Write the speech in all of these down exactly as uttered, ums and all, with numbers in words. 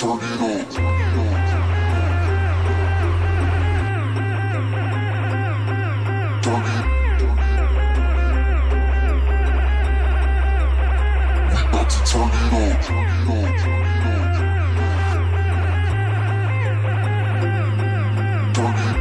turn it on. Turn it. We about to turn it on. Turn it on. Turn it.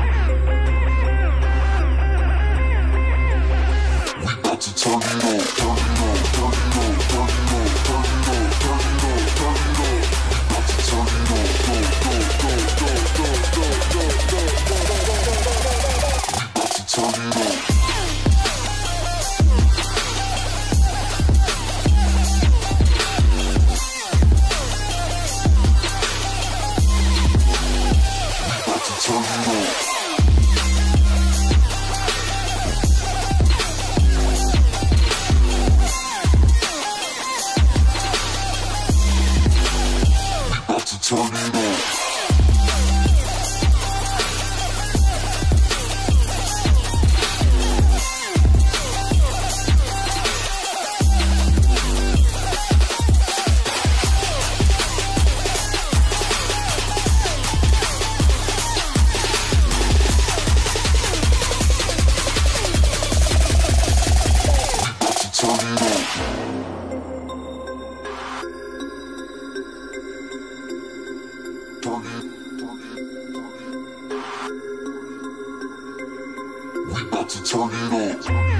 We about to turn it on. Turn it on. Turn it on. Turn it on. Turn it on. Turn it on. Turn it on. We about to turn it on. Go, go, go, go, go, go, go, go, go, go, go, go. We about to turn it on. Turn it on. We about to turn it on. Turn it on. Turn it, turn it, turn it. We about to turn it on.